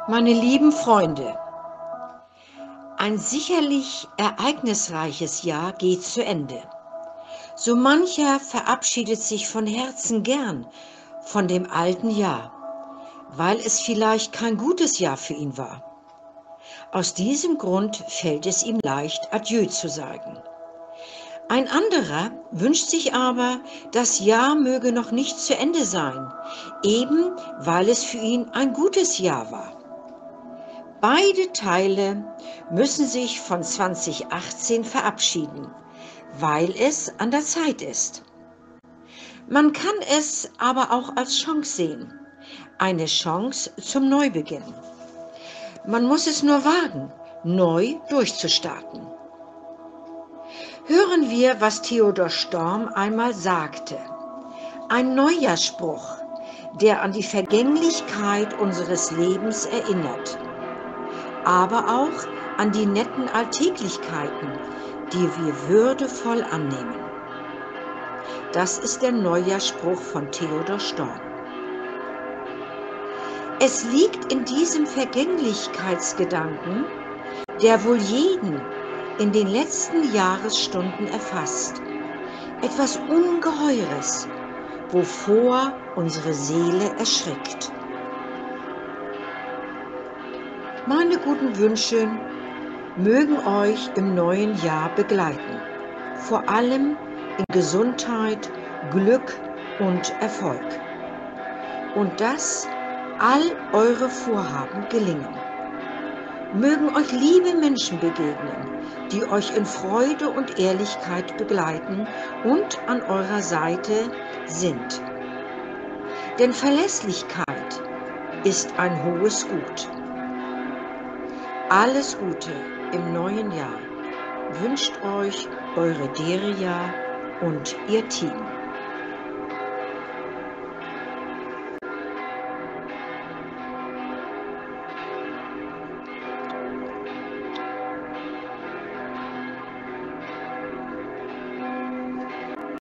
Meine lieben Freunde, ein sicherlich ereignisreiches Jahr geht zu Ende. So mancher verabschiedet sich von Herzen gern von dem alten Jahr, weil es vielleicht kein gutes Jahr für ihn war. Aus diesem Grund fällt es ihm leicht, Adieu zu sagen. Ein anderer wünscht sich aber, das Jahr möge noch nicht zu Ende sein, eben weil es für ihn ein gutes Jahr war. Beide Teile müssen sich von 2018 verabschieden, weil es an der Zeit ist. Man kann es aber auch als Chance sehen, eine Chance zum Neubeginn. Man muss es nur wagen, neu durchzustarten. Hören wir, was Theodor Storm einmal sagte. Ein Neujahrsspruch, der an die Vergänglichkeit unseres Lebens erinnert, aber auch an die netten Alltäglichkeiten, die wir würdevoll annehmen. Das ist der Neujahrsspruch von Theodor Storm. Es liegt in diesem Vergänglichkeitsgedanken, der wohl jeden in den letzten Jahresstunden erfasst, etwas Ungeheures, wovor unsere Seele erschrickt. Meine guten Wünsche mögen euch im neuen Jahr begleiten, vor allem in Gesundheit, Glück und Erfolg. Und dass all eure Vorhaben gelingen. Mögen euch liebe Menschen begegnen, die euch in Freude und Ehrlichkeit begleiten und an eurer Seite sind. Denn Verlässlichkeit ist ein hohes Gut. Alles Gute im neuen Jahr wünscht euch eure Deria und ihr Team.